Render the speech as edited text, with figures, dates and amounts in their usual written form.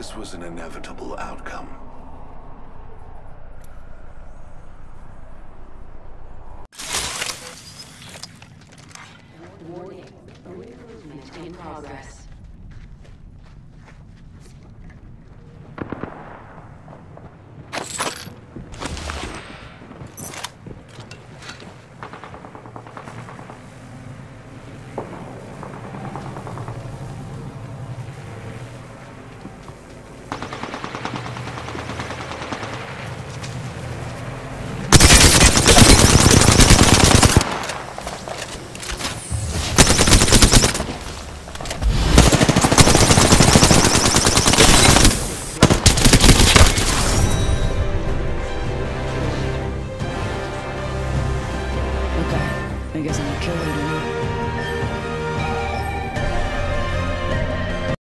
This was an inevitable outcome. Warning. Improvement in progress. I guess I'm a killer tonight.